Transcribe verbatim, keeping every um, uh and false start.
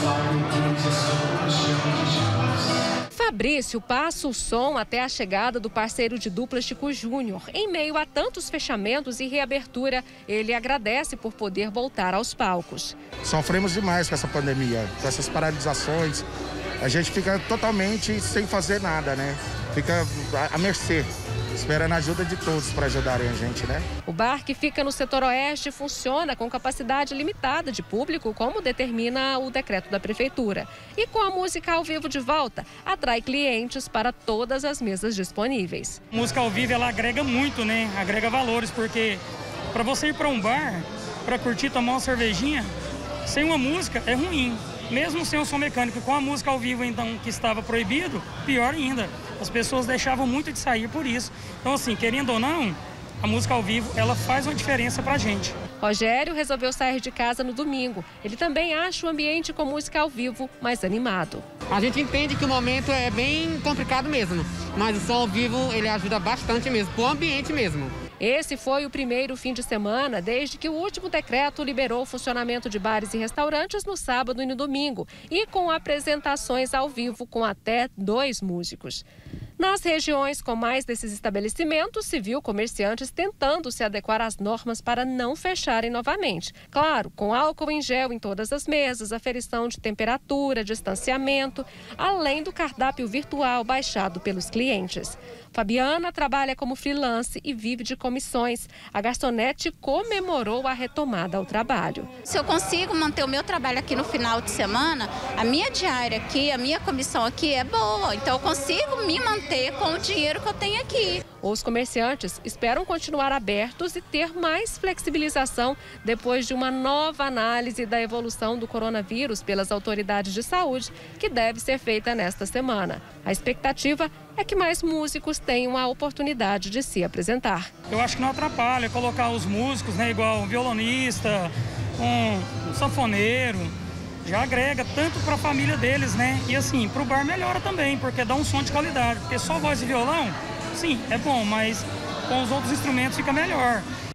Fabrício passa o som até a chegada do parceiro de dupla Chico Júnior. Em meio a tantos fechamentos e reabertura, ele agradece por poder voltar aos palcos. Sofremos demais com essa pandemia, com essas paralisações. A gente fica totalmente sem fazer nada, né? Fica à mercê, esperando a ajuda de todos para ajudarem a gente, né? O bar, que fica no setor oeste, funciona com capacidade limitada de público, como determina o decreto da prefeitura. E com a música ao vivo de volta, atrai clientes para todas as mesas disponíveis. A música ao vivo, ela agrega muito, né? Agrega valores, porque para você ir para um bar, para curtir, tomar uma cervejinha, sem uma música é ruim. Mesmo sem o som mecânico, com a música ao vivo, então, que estava proibido, pior ainda. As pessoas deixavam muito de sair por isso. Então, assim, querendo ou não, a música ao vivo, ela faz uma diferença pra gente. Rogério resolveu sair de casa no domingo. Ele também acha o ambiente com música ao vivo mais animado. A gente entende que o momento é bem complicado mesmo, mas o som ao vivo, ele ajuda bastante mesmo, pro ambiente mesmo. Esse foi o primeiro fim de semana desde que o último decreto liberou o funcionamento de bares e restaurantes no sábado e no domingo, e com apresentações ao vivo com até dois músicos. Nas regiões com mais desses estabelecimentos, se viu comerciantes tentando se adequar às normas para não fecharem novamente. Claro, com álcool em gel em todas as mesas, aferição de temperatura, distanciamento, além do cardápio virtual baixado pelos clientes. Fabiana trabalha como freelance e vive de comissões. A garçonete comemorou a retomada ao trabalho. Se eu consigo manter o meu trabalho aqui no final de semana, a minha diária aqui, a minha comissão aqui é boa. Então eu consigo me manter com o dinheiro que eu tenho aqui. Os comerciantes esperam continuar abertos e ter mais flexibilização depois de uma nova análise da evolução do coronavírus pelas autoridades de saúde, que deve ser feita nesta semana. A expectativa é que mais músicos tenham a oportunidade de se apresentar. Eu acho que não atrapalha colocar os músicos, né, igual um violonista, um, um sanfoneiro, já agrega tanto para a família deles, né? E assim, para o bar melhora também, porque dá um som de qualidade, porque só voz e violão, sim, é bom, mas com os outros instrumentos fica melhor.